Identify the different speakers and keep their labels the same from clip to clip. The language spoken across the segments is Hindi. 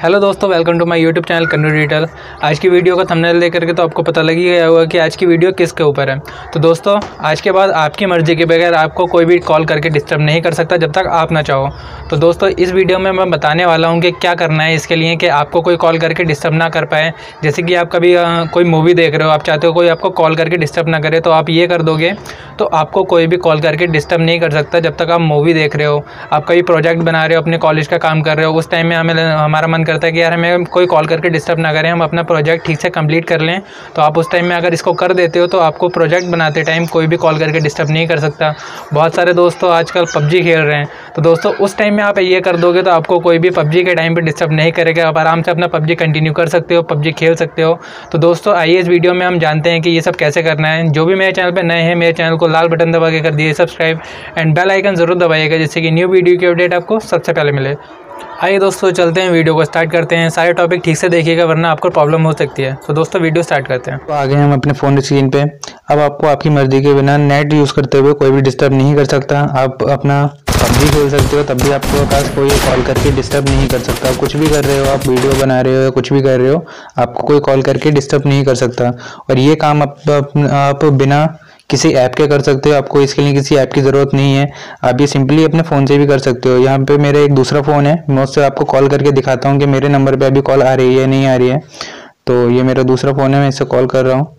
Speaker 1: हेलो दोस्तों, welcome to my YouTube channel Kannu Digital. आज की वीडियो का थंबनेल देख करके तो आपको पता लग ही गया होगा कि आज की वीडियो किसके ऊपर है। तो दोस्तों, आज के बाद आपकी मर्ज़ी के बगैर आपको कोई भी कॉल करके डिस्टर्ब नहीं कर सकता जब तक आप ना चाहो। तो दोस्तों, इस वीडियो में मैं बताने वाला हूँ कि क्या करना है इसके लिए कि आपको कोई कॉल करके डिस्टर्ब ना कर पाए। जैसे कि आप कभी कोई मूवी देख रहे हो, आप चाहते हो कोई आपको कॉल करके डिस्टर्ब ना करे, तो आप ये कर दोगे तो आपको कोई भी कॉल करके डिस्टर्ब नहीं कर सकता जब तक आप मूवी देख रहे हो। आप कभी प्रोजेक्ट बना रहे हो, अपने कॉलेज का काम कर रहे हो, उस टाइम में हमारा मन करता है कि यार हमें कोई कॉल करके डिस्टर्ब ना करें, हम अपना प्रोजेक्ट ठीक से कंप्लीट कर लें। तो आप उस टाइम में अगर इसको कर देते हो तो आपको प्रोजेक्ट बनाते टाइम कोई भी कॉल करके डिस्टर्ब नहीं कर सकता। बहुत सारे दोस्तों आजकल पबजी खेल रहे हैं, तो दोस्तों उस टाइम में आप ये कर दोगे तो आपको कोई भी पबजी के टाइम पे डिस्टर्ब नहीं करेगा। आप आराम से अपना पबजी कंटिन्यू कर सकते हो, पबजी खेल सकते हो। तो दोस्तों आइए इस वीडियो में हम जानते हैं कि ये सब कैसे करना है। जो भी मेरे चैनल पर नए हैं, मेरे चैनल को लाल बटन दबा के कर दिए सब्सक्राइब एंड बेल आइकन ज़रूर दबाइएगा, जिससे कि न्यू वीडियो की अपडेट आपको सबसे पहले मिले। आइए दोस्तों चलते हैं, वीडियो को स्टार्ट करते हैं। सारे टॉपिक ठीक से देखिएगा वरना आपको प्रॉब्लम हो सकती है। तो दोस्तों वीडियो स्टार्ट करते हैं।
Speaker 2: तो आ गए हम अपने फ़ोन स्क्रीन पे। अब आपको आपकी मर्ज़ी के बिना नेट यूज़ करते हुए कोई भी डिस्टर्ब नहीं कर सकता। आप अपना पबजी खेल सकते हो, तब भी आपके पास कोई कॉल करके डिस्टर्ब नहीं कर सकता। आप कुछ भी कर रहे हो, आप वीडियो बना रहे हो या कुछ भी कर रहे हो, आपको कोई कॉल करके डिस्टर्ब नहीं कर सकता। और ये काम आप बिना किसी ऐप के कर सकते हो। आपको इसके लिए किसी ऐप की ज़रूरत नहीं है। आप ये सिंपली अपने फ़ोन से भी कर सकते हो। यहाँ पे मेरा एक दूसरा फ़ोन है, मैं उससे आपको कॉल करके दिखाता हूँ कि मेरे नंबर पे अभी कॉल आ रही है या नहीं आ रही है। तो ये मेरा दूसरा फ़ोन है, मैं इससे कॉल कर रहा हूँ।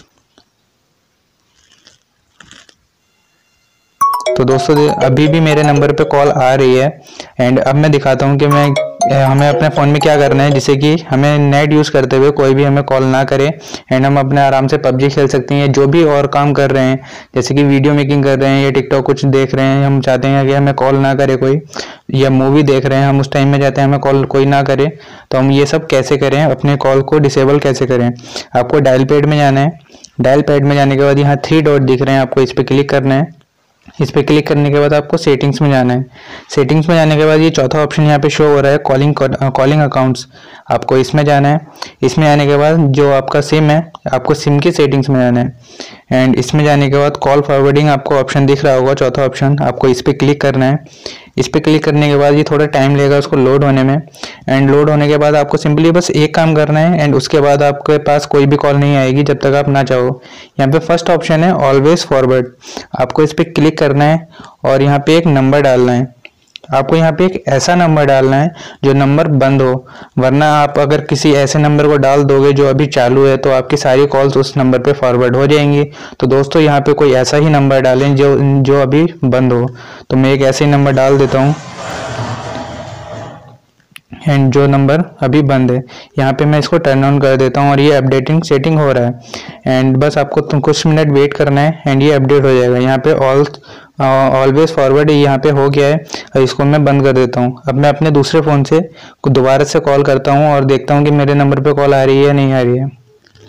Speaker 2: तो दोस्तों अभी भी मेरे नंबर पे कॉल आ रही है। एंड अब मैं दिखाता हूँ कि हमें अपने फ़ोन में क्या करना है, जिससे कि हमें नेट यूज़ करते हुए कोई भी हमें कॉल ना करे एंड हम अपने आराम से पबजी खेल सकते हैं। जो भी और काम कर रहे हैं, जैसे कि वीडियो मेकिंग कर रहे हैं या टिकटॉक कुछ देख रहे हैं, हम चाहते हैं कि हमें कॉल ना करे कोई, या मूवी देख रहे हैं, हम उस टाइम में चाहते हैं हमें कॉल कोई ना करे। तो हम ये सब कैसे करें, अपने कॉल को डिसेबल कैसे करें। आपको डायल पैड में जाना है। डायल पैड में जाने के बाद यहाँ 3 डॉट दिख रहे हैं, आपको इस पर क्लिक करना है। इस पर क्लिक करने के बाद आपको सेटिंग्स में जाना है। सेटिंग्स में जाने के बाद ये चौथा ऑप्शन यहाँ पे शो हो रहा है, कॉलिंग अकाउंट्स। आपको इसमें जाना है। इसमें आने के बाद जो आपका सिम है, आपको सिम की सेटिंग्स में जाना है। एंड इसमें जाने के बाद कॉल फॉरवर्डिंग आपको ऑप्शन दिख रहा होगा, चौथा ऑप्शन, आपको इस पर क्लिक करना है। इस पर क्लिक करने के बाद ये थोड़ा टाइम लेगा उसको लोड होने में। एंड लोड होने के बाद आपको सिंपली बस एक काम करना है एंड उसके बाद आपके पास कोई भी कॉल नहीं आएगी जब तक आप ना चाहो। यहाँ पे फर्स्ट ऑप्शन है ऑलवेज फॉरवर्ड, आपको इस पर क्लिक करना है और यहाँ पे एक नंबर डालना है। आपको यहाँ पे एक ऐसा नंबर डालना है जो नंबर बंद हो, वरना आप अगर किसी ऐसे नंबर को डाल दोगे जो अभी चालू है तो आपकी सारी कॉल्स उस नंबर पे फॉरवर्ड हो जाएंगी। तो दोस्तों यहाँ पे कोई ऐसा ही नंबर डालें जो अभी बंद हो। तो मैं एक ऐसे ही नंबर डाल देता हूँ एंड जो नंबर अभी बंद है, यहाँ पे मैं इसको टर्न ऑन कर देता हूँ और ये अपडेटिंग सेटिंग हो रहा है। एंड बस आपको कुछ मिनट वेट करना है एंड ये अपडेट हो जाएगा। यहाँ पे ऑलवेज फॉरवर्ड यहाँ पे हो गया है और इसको मैं बंद कर देता हूँ। अब मैं अपने दूसरे फ़ोन से दोबारा से कॉल करता हूँ और देखता हूँ कि मेरे नंबर पे कॉल आ रही है या नहीं आ रही है।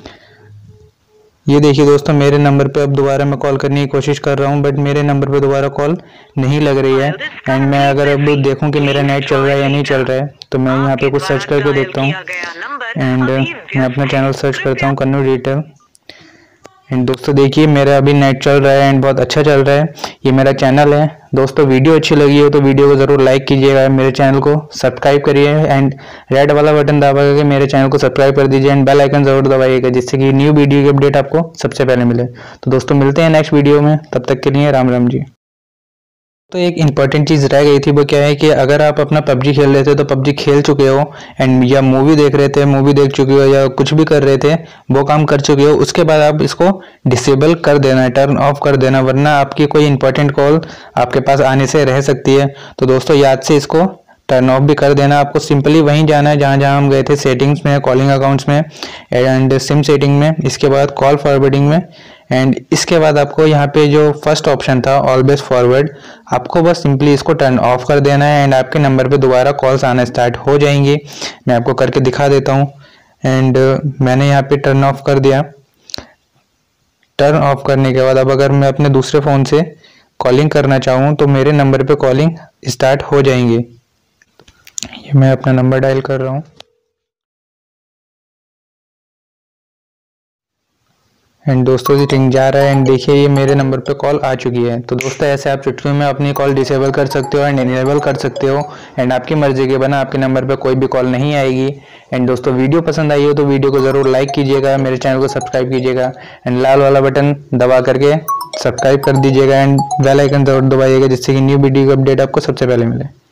Speaker 2: ये देखिए दोस्तों, मेरे नंबर पे अब दोबारा मैं कॉल करने की कोशिश कर रहा हूँ, बट मेरे नंबर पे दोबारा कॉल नहीं लग रही है। एंड मैं अगर अब देखूँ कि मेरा नेट चल रहा है या नहीं चल रहा है, तो मैं यहाँ पे कुछ सर्च करके देखता हूँ। एंड मैं अपना चैनल सर्च करता हूँ कन्नू डिजिटल। एंड दोस्तों देखिए मेरा अभी नेट चल रहा है एंड बहुत अच्छा चल रहा है। ये मेरा चैनल है। दोस्तों वीडियो अच्छी लगी हो तो वीडियो को ज़रूर लाइक कीजिएगा, मेरे चैनल को सब्सक्राइब करिए एंड रेड वाला बटन दबा करके मेरे चैनल को सब्सक्राइब कर दीजिए एंड बेल आइकन ज़रूर दबाइएगा, जिससे कि न्यू वीडियो की अपडेट आपको सबसे पहले मिले। तो दोस्तों मिलते हैं नेक्स्ट वीडियो में, तब तक के लिए राम राम जी। तो एक इम्पॉर्टेंट चीज़ रह गई थी, वो क्या है कि अगर आप अपना पबजी खेल रहे थे तो पबजी खेल चुके हो एंड या मूवी देख रहे थे, मूवी देख चुके हो या कुछ भी कर रहे थे, वो काम कर चुके हो, उसके बाद आप इसको डिसेबल कर देना है, टर्न ऑफ कर देना, वरना आपकी कोई इंपॉर्टेंट कॉल आपके पास आने से रह सकती है। तो दोस्तों याद से इसको टर्न ऑफ भी कर देना। आपको सिंपली वहीं जाना है जहाँ जहाँ हम गए थे, सेटिंग्स में, कॉलिंग अकाउंट्स में एंड सिम सेटिंग में, इसके बाद कॉल फॉरवर्डिंग में एंड इसके बाद आपको यहाँ पे जो फर्स्ट ऑप्शन था ऑलवेज फॉरवर्ड, आपको बस सिंपली इसको टर्न ऑफ कर देना है एंड आपके नंबर पे दोबारा कॉल्स आना स्टार्ट हो जाएंगी। मैं आपको करके दिखा देता हूँ। एंड मैंने यहाँ पे टर्न ऑफ कर दिया। टर्न ऑफ करने के बाद अब अगर मैं अपने दूसरे फ़ोन से कॉलिंग करना चाहूँ तो मेरे नंबर पे कॉलिंग स्टार्ट हो जाएंगी। ये मैं अपना नंबर डायल कर रहा हूँ एंड दोस्तों जी रिंग जा रहा है एंड देखिए ये मेरे नंबर पे कॉल आ चुकी है। तो दोस्तों ऐसे आप चुटकी में अपनी कॉल डिसेबल कर सकते हो एंड इनेबल कर सकते हो एंड आपकी मर्जी के बना आपके नंबर पे कोई भी कॉल नहीं आएगी। एंड दोस्तों वीडियो पसंद आई हो तो वीडियो को ज़रूर लाइक कीजिएगा, मेरे चैनल को सब्सक्राइब कीजिएगा एंड लाल वाला बटन दबा करके सब्सक्राइब कर दीजिएगा एंड बेल आइकन जरूर दबाइएगा जिससे कि न्यू वीडियो का अपडेट आपको सबसे पहले मिले।